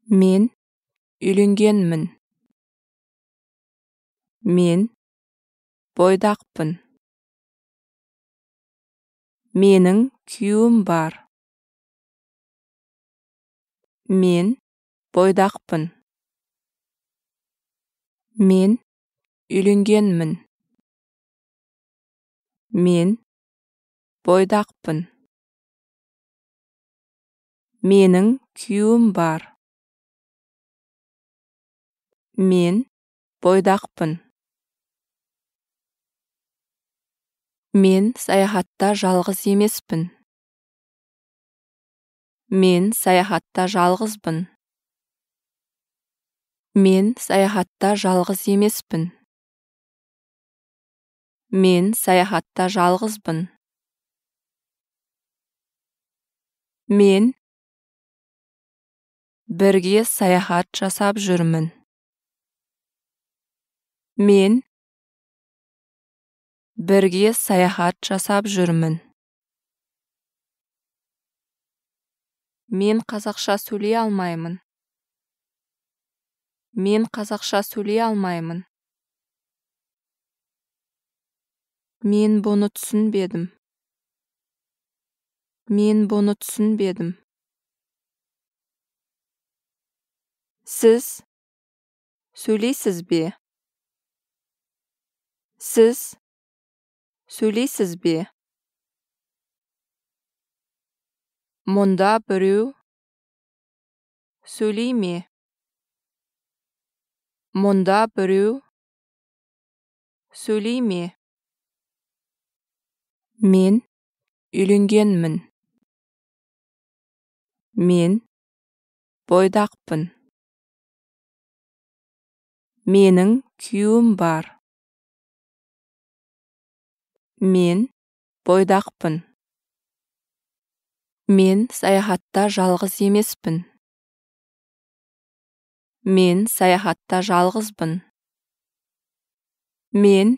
Men үйленгенмін. Men бойдақпын. Менің күйеуім бар. Men бойдақпын. Men үйленгенмін. Men бойдақпын. Менің күйеуім бар. Men бойдақпын. Мен саяхатта жалғыз емеспін. Men саяхатта жалғызбын. Men саяхатта жалғыз емеспін. Men саяхатта жалғызбын. Men бірге саяхат жасап жүрмін. Men бірге саяхат жасап жүрмін. Мен қазақша сөйлей алмаймын. Men қазақша сөйлей алмаймын. Men бұны түсінбедім. Men бұны түсінбедім. Сіз сөйлейсіз бе? Сіз сөйлейсіз бе? Мұнда біреу сөйлей ме? Мұнда біреу сөйлей ме? Мен үйленгенмін. Men бойдақпын. Менің күйеуім бар. Men бойдақпын. Men саяхатта жалғыз емеспін. Men саяхатта жалғызбын. Men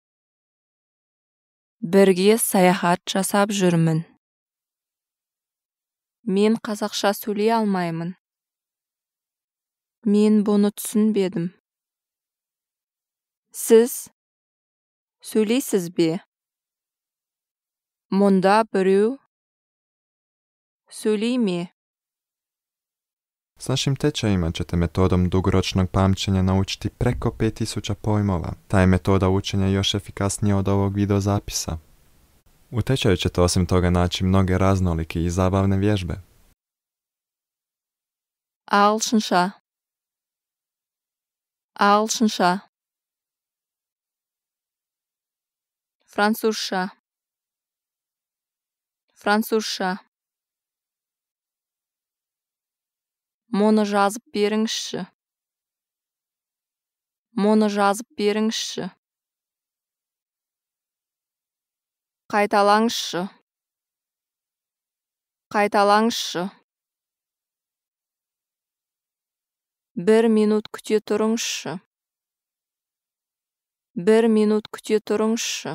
бірге саяхат жасап жүрмін. Men қазақша сөйлей алмаймын. Men бұны түсінбедім. Сіз сөйлейсіз бе? Мұнда біреу сөйлей ме? S našim tečajima ćete metodom dugoročnog pamćenja naučiti preko 5000 pojmova. Ta je metoda učenja još efikasnija od ovog videozapisa. U tečaju ćete osim toga naći mnoge raznolike i zabavne vježbe. Ағылшынша. Ағылшынша. Французша. Французша. Мұны жазып беріңізші. Мұны жазып беріңізші. Қайталаңызшы. Қайталаңызшы. 1 минут күте тұрыңызшы. 1 минут күте тұрыңызшы.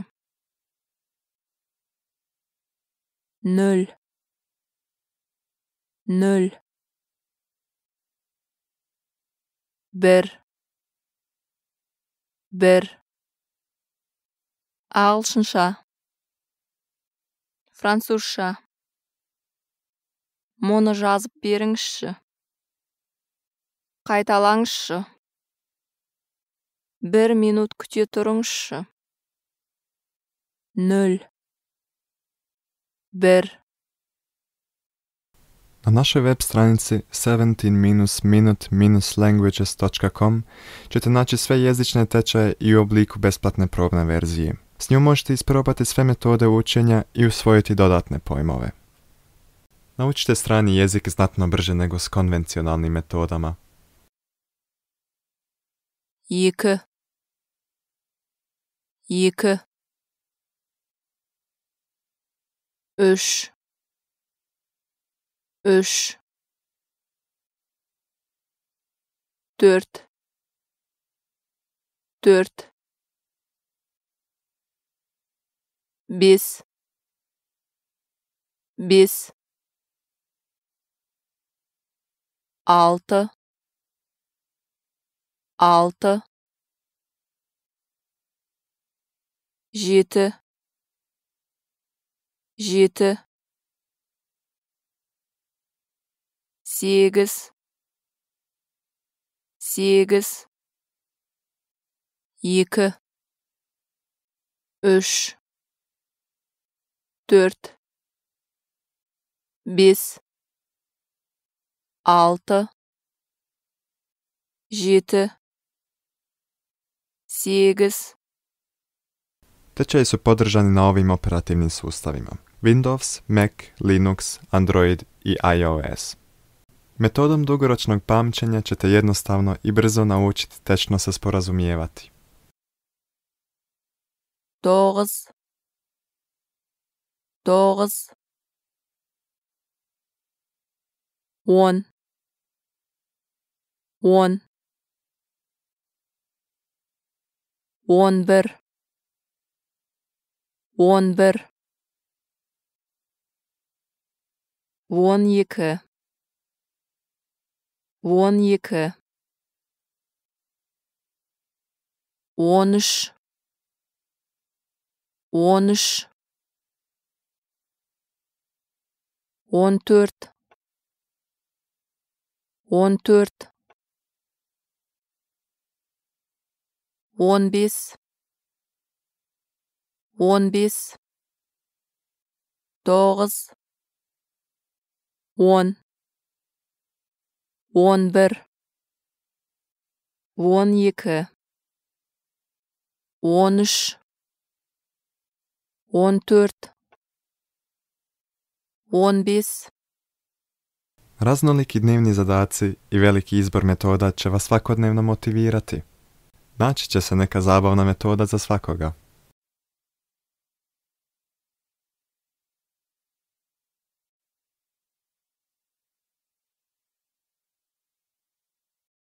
0 0 1 1 Ағылшынша. Французша. Мұны жазып беріңізші. Қайталаңызшы. 1 минут күте тұрыңызшы. 0 1 Na našoj web stranici 17-minute-languages.com ćete naći sve jezične tečaje i u obliku besplatne probne verzije. S njom možete isprobati sve metode učenja i usvojiti dodatne pojmove. Naučite strani jezik znatno brže nego s konvencionalnim metodama. 2 2 3 3 4 4 5 5 6 6, 7, 7, 8, 8, 2, 3, 4, 5, 6, 7, 8. Tečaji su podržani na ovim operativnim sustavima: Windows, Mac, Linux, Android i iOS. Metodom dugoročnog pamćenja ćete jednostavno i brzo naučiti tečno se sporazumijevati. 9, 10, 11, 11, 11, 11, 12, 12, 13, 13, 14, 14, 15, 15, 12, 10, 11, 12, 13, 14, 15. Raznoliki dnevni zadaci i veliki izbor metoda će vas svakodnevno motivirati. Naći će se neka zabavna metoda za svakoga.